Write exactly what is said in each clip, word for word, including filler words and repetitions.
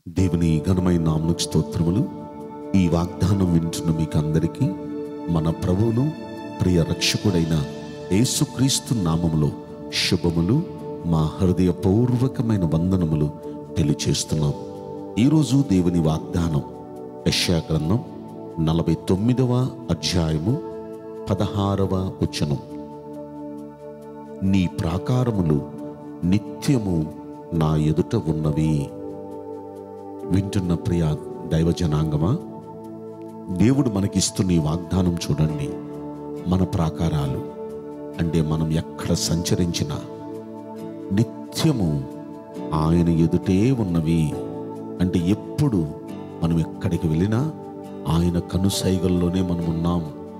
దేవుని ఘనమైన నామమునకు స్తోత్రములు. ఈ వాగ్దానం వింటున్న మీకు అందరికీ మన ప్రభువును ప్రియ రక్షకుడైన యేసుక్రీస్తు నామములో శుభములు, మా హృదయపూర్వకమైన వందనములు తెలియచేస్తున్నాం. ఈరోజు దేవుని వాగ్దానం యెషయా గ్రంథం నలభై తొమ్మిదవ అధ్యాయము పదహారవ వచనం. నీ ప్రాకారములు నిత్యము నా ఎదుట ఉన్నవి. వింటున్న ప్రియ దైవ జనాంగమా, దేవుడు మనకిస్తున్న ఈ వాగ్దానం చూడండి. మన ప్రాకారాలు అంటే మనం ఎక్కడ సంచరించినా నిత్యము ఆయన ఎదుటే ఉన్నవి. అంటే ఎప్పుడు మనం ఎక్కడికి వెళ్ళినా ఆయన కనుసైగల్లోనే మనం ఉన్నాం.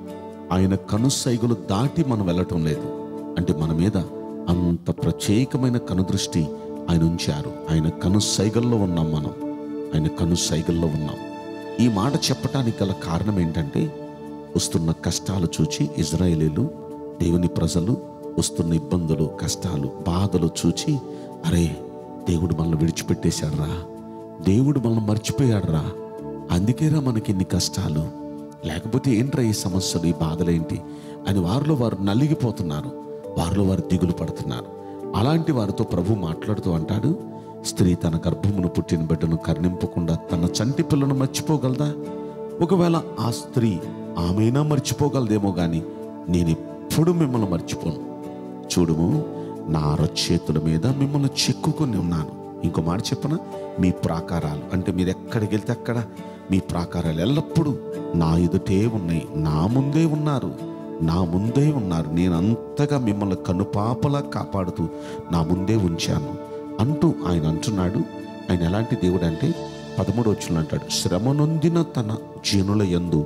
ఆయన కనుసైగలు దాటి మనం వెళ్ళటం లేదు. అంటే మన మీద అంత ప్రత్యేకమైన కనుదృష్టి ఆయన ఉంచారు. ఆయన కనుసైగల్లో ఉన్నాం. మనం ఆయన కనుసైగల్లో ఉన్నాం. ఈ మాట చెప్పటానికి గల కారణం ఏంటంటే, వస్తున్న కష్టాలు చూచి ఇజ్రాయేలీలు, దేవుని ప్రజలు వస్తున్న ఇబ్బందులు, కష్టాలు, బాధలు చూచి, అరే దేవుడు మనల్ని విడిచిపెట్టేశాడురా, దేవుడు మనల్ని మర్చిపోయాడురా, అందుకేరా మనకి ఇన్ని కష్టాలు, లేకపోతే ఏంట్రా ఈ సమస్యలు, ఈ బాధలేంటి అని వారిలో వారు నలిగిపోతున్నారు. వారిలో వారు దిగులు పడుతున్నారు. అలాంటి వారితో ప్రభు మాట్లాడుతూ అంటాడు, స్త్రీ తన గర్భమును పుట్టిన బిడ్డను కరుణింపకుండా తన చంటి పిల్లను మర్చిపోగలదా? ఒకవేళ ఆ స్త్రీ ఆమెనా మర్చిపోగలదేమో కానీ నేను ఎప్పుడు మిమ్మల్ని మర్చిపోను. చూడుము, నా అరచేతుల మీద మిమ్మల్ని చెక్కుకొని ఉన్నాను. ఇంకో మాట చెప్పనా, మీ ప్రాకారాలు అంటే మీరు ఎక్కడికి వెళ్తే అక్కడ మీ ప్రాకారాలు ఎల్లప్పుడూ నా ఎదుటే ఉన్నాయి, నా ముందే ఉన్నారు, నా ముందే ఉన్నారు. నేను అంతగా మిమ్మల్ని కనుపాపలా కాపాడుతూ నా ముందే ఉంచాను అంటూ ఆయన అంటున్నాడు. ఆయన ఎలాంటి దేవుడు అంటే, పదమూడు వచనంలో అంటాడు, శ్రమ నొందిన తన జనుల యందు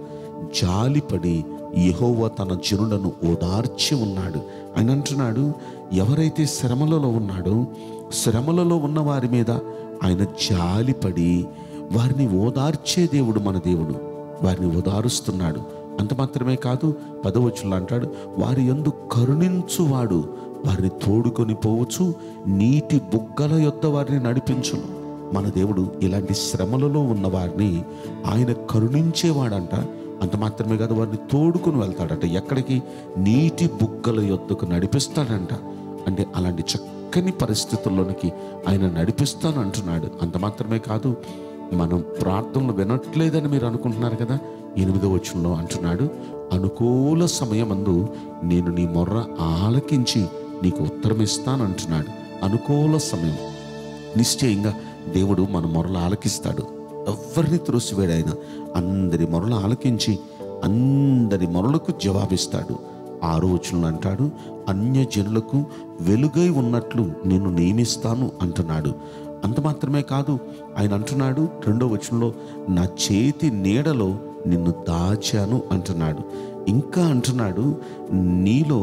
జాలిపడి యెహోవా తన జనులను ఓదార్చి ఉన్నాడు. ఆయన అంటున్నాడు, ఎవరైతే శ్రమలలో ఉన్నాడో శ్రమలలో ఉన్న వారి మీద ఆయన జాలిపడి వారిని ఓదార్చే దేవుడు మన దేవుడు. వారిని ఓదారుస్తున్నాడు. అంత మాత్రమే కాదు, పదవచనంలో అంటాడు, వారి యందు కరుణించువాడు వారిని తోడుకొని పోవచ్చు, నీటి బుగ్గల యొద్ద వారిని నడిపించును. మన దేవుడు ఇలాంటి శ్రమలలో ఉన్న వారిని ఆయన కరుణించేవాడంట. అంత మాత్రమే కాదు, వారిని తోడుకొని వెళ్తాడట. ఎక్కడికి? నీటి బుగ్గల యొద్దకు నడిపిస్తాడంట. అంటే అలాంటి చక్కని పరిస్థితుల్లోనికి ఆయన నడిపిస్తాను అంటున్నాడు. అంత మాత్రమే కాదు, మనం ప్రార్థనలు వినట్లేదని మీరు అనుకుంటున్నారు కదా, ఎనిమిదో వచనంలో అంటున్నాడు, అనుకూల సమయమందు నేను నీ మొర్ర ఆలకించి నీకు ఉత్తరం ఇస్తాను అంటున్నాడు. అనుకూల సమయం, నిశ్చయంగా దేవుడు మన మొరలు ఆలకిస్తాడు. ఎవరిని త్రోసివేడు ఆయన. అందరి మొరలు ఆలకించి అందరి మొరలకు జవాబిస్తాడు. ఆరో వచనంలో అంటాడు, అన్యజనులకు వెలుగై ఉన్నట్లు నేను నియమిస్తాను అంటున్నాడు. అంత మాత్రమే కాదు, ఆయన అంటున్నాడు రెండో వచనంలో, నా చేతి నీడలో నిన్ను దాచాను అంటున్నాడు. ఇంకా అంటున్నాడు, నీలో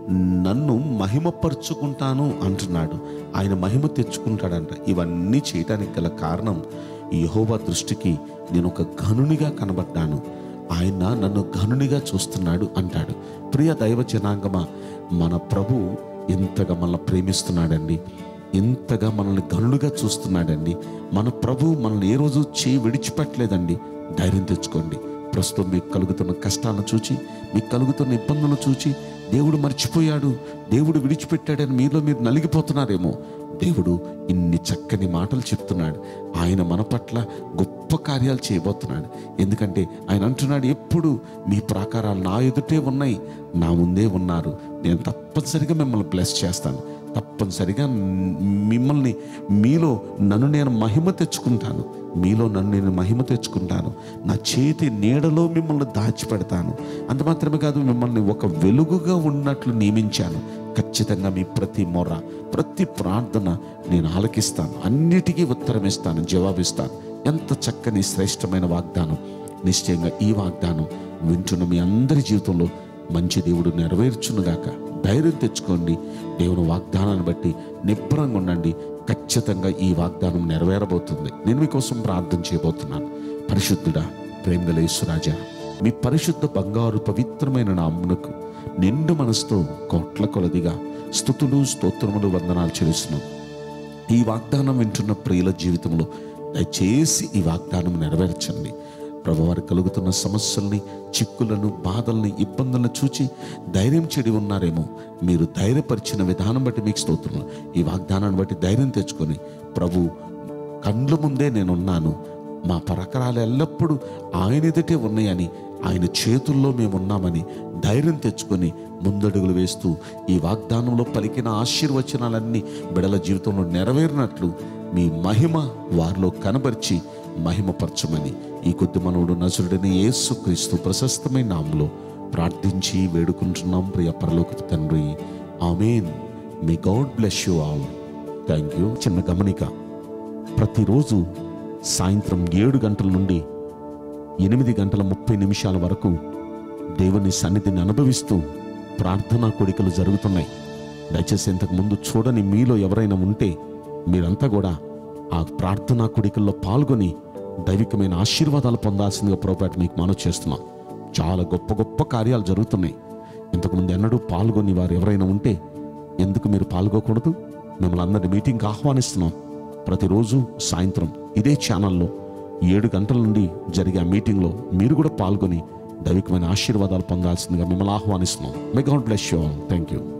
నన్ను మహిమపరుచుకుంటాను అంటున్నాడు. ఆయన మహిమ తెచ్చుకుంటాడంట. ఇవన్నీ చేయడానికి గల కారణం, యెహోవా దృష్టికి నేను ఒక ఘనునిగా కనబడ్డాను, ఆయన నన్ను ఘనునిగా చూస్తున్నాడు అంటాడు. ప్రియ దైవ జనాంగమా, మన ప్రభు ఎంతగా మనల్ని ప్రేమిస్తున్నాడండి, ఎంతగా మనల్ని ఘనులుగా చూస్తున్నాడండి. మన ప్రభు మనల్ని ఏ రోజు చేయి విడిచిపెట్టలేదండి. ధైర్యం తెచ్చుకోండి. ప్రస్తుతం మీకు కలుగుతున్న కష్టాలను చూచి, మీకు కలుగుతున్న ఇబ్బందులను చూచి, దేవుడు మర్చిపోయాడు, దేవుడు విడిచిపెట్టాడని మీలో మీరు నలిగిపోతున్నారేమో. దేవుడు ఇన్ని చక్కని మాటలు చెప్తున్నాడు. ఆయన మన పట్ల గొప్ప కార్యాలు చేయబోతున్నాడు. ఎందుకంటే ఆయన అంటున్నాడు, ఎప్పుడు మీ ప్రాకారాలు నా ఎదుటే ఉన్నాయి, నా ముందే ఉన్నారు. నేను తప్పనిసరిగా మిమ్మల్ని బ్లెస్ చేస్తాను, తప్పనిసరిగా మిమ్మల్ని, మీలో నన్ను నేను మహిమ తెచ్చుకుంటాను, మీలో నన్ను నేను మహిమ తెచ్చుకుంటాను, నా చేతి నీడలో మిమ్మల్ని దాచిపెడతాను. అంత మాత్రమే కాదు, మిమ్మల్ని ఒక వెలుగుగా ఉన్నట్లు నియమించాను. ఖచ్చితంగా మీ ప్రతి మొర, ప్రతి ప్రార్థన నేను ఆలకిస్తాను, అన్నిటికీ ఉత్తరం ఇస్తాను, జవాబిస్తాను. ఎంత చక్కని శ్రేష్టమైన వాగ్దానం. నిశ్చయంగా ఈ వాగ్దానం వింటున్న మీ అందరి జీవితంలో మంచి దేవుడు నెరవేర్చునుగాక. ధైర్యం తెచ్చుకోండి. దేవుని వాగ్దానాన్ని బట్టి నిబ్బరంగా ఉండండి. ఖచ్చితంగా ఈ వాగ్దానం నెరవేరబోతుంది. నేను మీకోసం ప్రార్థన చేయబోతున్నాను. పరిశుద్ధుడా, ప్రేమగల యేసురాజా, మీ పరిశుద్ధ బంగారు పవిత్రమైన నామమునకు నిండు మనసుతో కోట్ల కొలదిగా స్తుతులు, స్తోత్రములు, వందనాలు చెల్లిస్తున్నాం. ఈ వాగ్దానం వింటున్న ప్రియుల జీవితంలో దయచేసి ఈ వాగ్దానం నెరవేర్చండి. ప్రభువారికి కలుగుతున్న సమస్యల్ని, చిక్కులను, బాధల్ని, ఇబ్బందులను చూచి ధైర్యం చెడి ఉన్నారేమో, మీరు ధైర్యపరిచిన విధానం బట్టి మీకు స్తోత్రం. ఈ వాగ్దానాన్ని బట్టి ధైర్యం తెచ్చుకొని, ప్రభు కండ్ల ముందే నేనున్నాను, మా పరకరాలు ఎల్లప్పుడూ ఆయన ఎదుటే ఉన్నాయని, ఆయన చేతుల్లో మేము ఉన్నామని ధైర్యం తెచ్చుకొని ముందడుగులు వేస్తూ ఈ వాగ్దానంలో పలికిన ఆశీర్వచనాలన్నీ బిడల జీవితంలో నెరవేరినట్లు మీ మహిమ వారిలో కనబరిచి మహిమపరచమని ఈ కొద్ది మనవుడు నజరుడైన యేసుక్రీస్తు ప్రశస్తమైన నామములో ప్రార్థించి వేడుకుంటున్నాం ప్రియ పరలోకపు తండ్రి. Amen. May God bless you all. Thank you. చిన్న గమనిక, ప్రతిరోజు సాయంత్రం ఏడు గంటల నుండి ఎనిమిది గంటల ముప్పై నిమిషాల వరకు దేవుని సన్నిధిని అనుభవిస్తూ ప్రార్థనా కోడికలు జరుగుతున్నాయి. దయచేసి ఇంతకు ముందు చూడని మీలో ఎవరైనా ఉంటే మీరంతా కూడా ఆ ప్రార్థనా కోడికల్లో పాల్గొని దైవికమైన ఆశీర్వాదాలు పొందాల్సిందిగా ప్రభువుపేట మీకు మనవి చేస్తున్నాం. చాలా గొప్ప గొప్ప కార్యాలు జరుగుతున్నాయి. ఇంతకుముందు ఎన్నడూ పాల్గొని వారు ఎవరైనా ఉంటే ఎందుకు మీరు పాల్గొకూడదు? మిమ్మల్ని అందరినీ మీటింగ్కి ఆహ్వానిస్తున్నాం. ప్రతిరోజు సాయంత్రం ఇదే ఛానల్లో ఏడు గంటల నుండి జరిగే ఆ మీటింగ్లో మీరు కూడా పాల్గొని దైవికమైన ఆశీర్వాదాలు పొందాల్సిందిగా మిమ్మల్ని ఆహ్వానిస్తున్నాం. May God bless you all. Thank you.